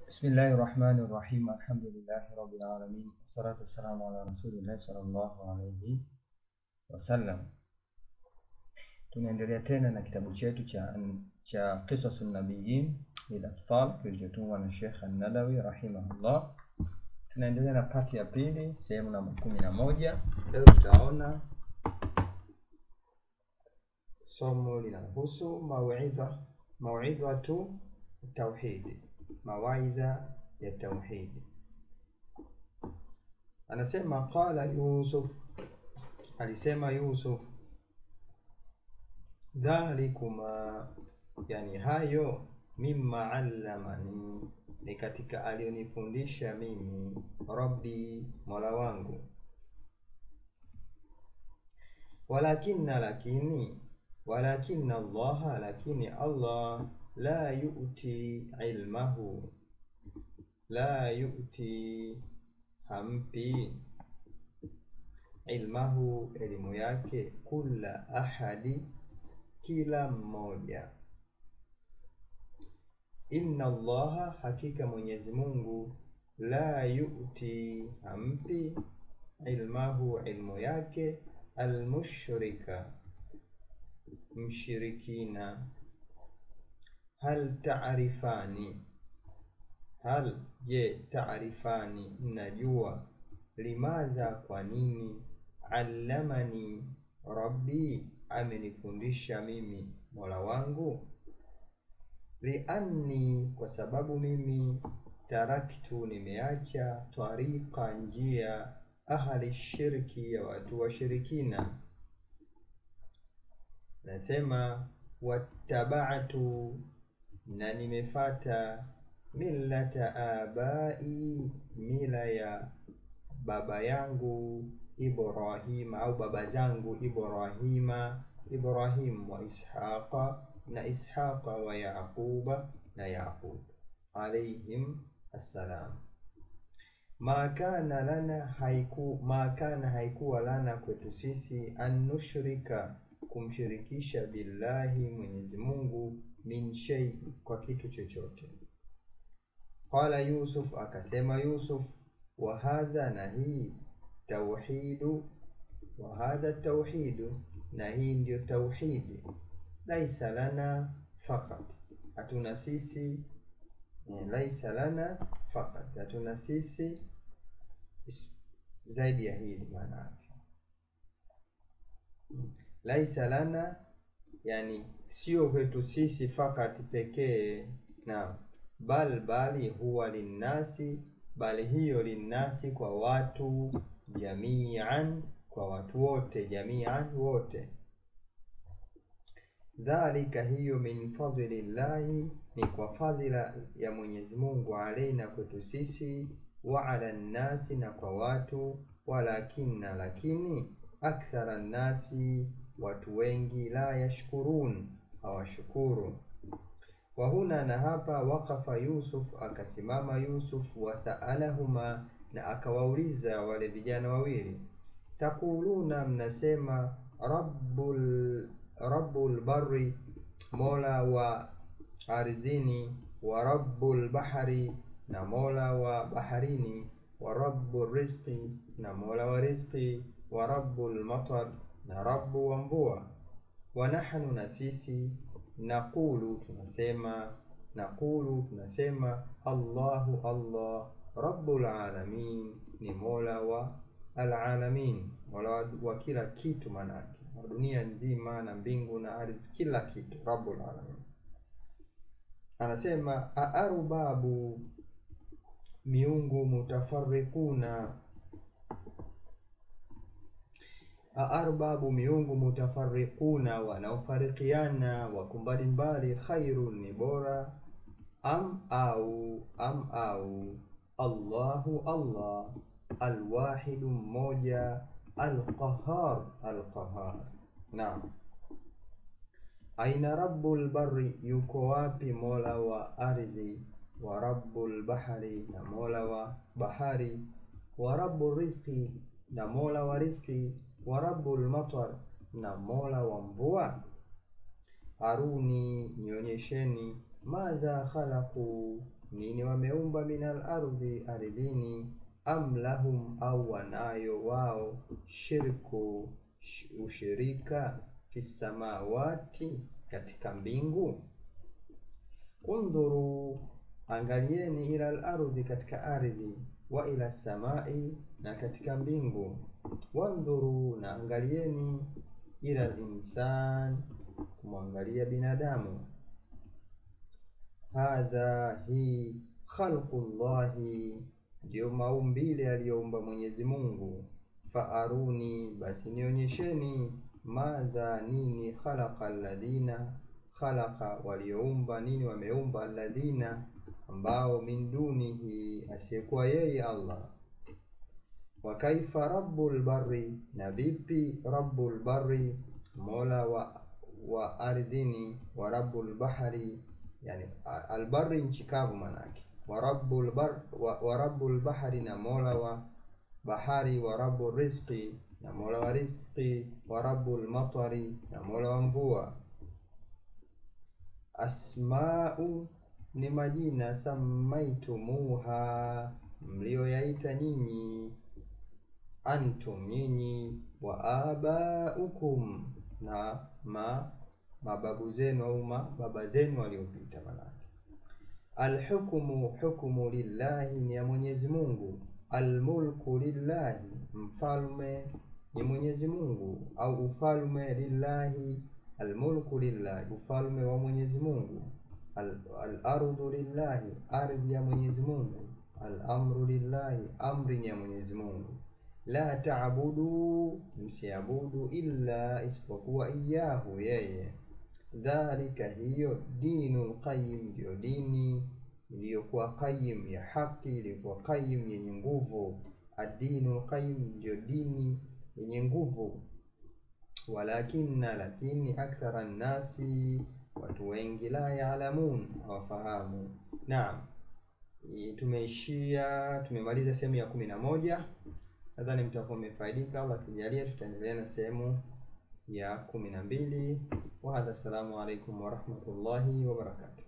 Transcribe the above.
بسم الله الرحمن الرحيم. الحمد لله رب العالمين، والصلاة والسلام على رسول الله صلى الله عليه wasallam. Tunaendelea tena na kitabu chetu cha Qisasun Nabiyyin lil Atfal kilichotumwa na Sheikh An-Nadawi rahimahullah. Tunaendelea na pati ya pili, sehemu namba 11. Leo tutaona somo linahusu mau'izatu tauhid, mawaidha ya tauhid. Anasema qala Yusuf, alisema Yusuf, dhalikuma, yani hayo, mimma allamani, ni katika alionifundisha mimi Rabbi, mola wangu. Walakinna Allah, lakini Allah la yu'ti ilmahu, la yu'ti, hampi, ilmahu, elimu yake, kulla ahadi, kila mmoja. Inna Allaha, hakika Mwenyezi Mungu, la yu'ti, hampi, ilmahu, ilmu yake, almushrika, mshirikina. Hal ta'rifani, hal, je, ta'rifani, mnajua, limadha, kwa nini, allamani Rabbi, amenifundisha mimi mola wangu. Lianni, kwa sababu mimi, taraktu, nimeacha, tariqa, njia, ahli shirki, ya watu wa shirikina. Nasema wattaba'tu, na nimefata, millata abai, mila ya baba yangu Ibrahim, au baba zangu Ibrahim wa Ishaqa, na Ishaqa, wa Yaquba, na Yaqub alayhim assalam. Ma kana haikuwa lana, kwetu sisi, an nushrika, kumshirikisha, billahi, Mwenyezi Mungu, min shay, kwa kitu chochote. Qala Yusuf, akasema Yusuf, wa hadha, na hii, tauhidu, wa hadha tauhidu, na hii ndio tauhidi, laisa lana faqat, hatuna sisi, laisa lana faqat, hatuna sisi zaidi ya hili. Maana yake laisa lana, yani sio kwetu sisi, faqat, pekee, na bali huwa linnasi, bali hiyo linnasi, kwa watu, jami'an, kwa watu wote, jami'an, wote. Dhalika, hiyo, min fadlillahi, ni kwa fadhila ya Mwenyezi Mungu, alaina, kwetu sisi, wa ala nnasi, na kwa watu, walakinna, lakini, akthara nnasi, watu wengi, la yashkurun, hawashukuru. Wa huna, na hapa, waqafa Yusuf, akasimama Yusuf, wasaalahuma, na akawauliza wale vijana wawili, taquluna, mnasema, rabbul barri, mola wa ardhini, wa rabbul bahari, na mola wa baharini, wa rabbul rizqi, na mola wa rizqi, wa rabbul matar, na rabbu wa mvua. Wa nahnu, na sisi, naqulu, tunasema, Allahu, Allah, rabbul alamin, ni mola wa alalamin, mola wa kila kitu, manake wa dunia nzima na mbingu na ardhi, kila kitu, rabbul alamin. Anasema aarbabu, miungu, mutafarriquna, aarbabu, miungu, mutafarriquna, wanaofarikiana, wakumbali mbali, khairun, ni bora, am au, Allahu, Allah, alwahidu, mmoja, alqahar, naam. Aina rabbul barri, yuko wapi mola wa ardhi, wa rabbul bahari, na mola wa bahari, wa rabbul rizqi, na mola wa rizqi, wa rabbul matar, na mola wa mvua. Aruni, nionyesheni, madha khalaqu, nini wameumba minal ardhi ardhini, am lahum au wanayo wao, shirku ushirika, fis samawati katika mbingu. Undhuru angalieni, ila al-ardhi katika ardhi, wa ila samai na katika mbingu. Wandhuru na angalieni, ila al-insan kumwangalia binadamu. Hadha hi khalqullahi, ndio maumbile aliyoumba Mwenyezi Mungu. Faaruni, basi nionyesheni, madha nini, khalaqa alladhina, khalaqa walioumba nini, wameumba alladhina ambao, min dunihi asiyekuwa yeye Allah. Wa kaifa rabbul barri, na vipi rabbul barri mola wa ardhini, wa rabbul bahari, yani albarri nchi kavu manake, wa rabbul bahari na mola wa bahari, wa rabbul rizqi na mola wa rizqi, wa rabbul matari na mola wa mvua. Asma'u ni majina, samaitumuha mlioyaita nyinyi, antum nyinyi, wa abaukum na mababu zenu au baba zenu waliopita manake. Alhukmu hukmu lillahi, ni ya Mwenyezi Mungu. Almulku lillahi, mfalme ni Mwenyezi Mungu, au ufalme lillahi, almulku lillahi ufalme wa Mwenyezi Mungu. Al-ardu lillahi, ardhi ya Mwenyezi Mungu. Al-amru lillahi, amri ya Mwenyezi Mungu. La ta'budu, msiabudu, illa isipokuwa iyahu, yeye. Dhalika, hiyo, dinul qayyim, ndio dini iliyokuwa qayyim, ya haki, iliyokuwa qayyim, yenye nguvu. Ad-dinul qayyim, ndio dini yenye nguvu. Walakinna, lakini, akthara nasi, watu wengi, la ya'lamun, hawafahamu. Naam, tumemaliza sehemu ya 11. Nadhani mtakuwa mmefaidika. Allah kijalia tutaendelea na sehemu ya 12. Wa hadha, assalamu alaykum wa rahmatullahi wa barakatuh.